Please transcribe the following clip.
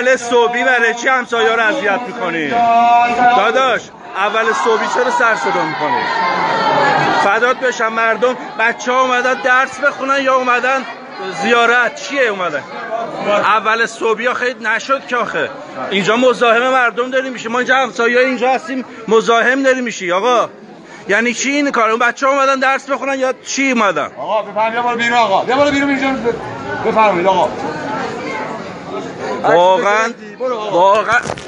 اول صبحی برای چی همسایه‌ها رو اذیت میکنی؟ داداش اول صبحی چرا سر صدا میکنی؟ فدات بشم. مردم بچه‌ها اومدن درس بخونن یا اومدن زیارت؟ چیه اومدن؟ اول صبحی آخه نشد که آخه اینجا مزاحم مردم داری میشی. ما اینجا همسایه‌ها اینجا هستیم مزاحم داری میشی آقا. یعنی چی این کار؟ اون بچه‌ها اومدن درس بخونن یا چی اومدن؟ آقا بفرمایید برو بیرون آقا. بیا برو بیرون اینجا بفرمایید آقا. واقعا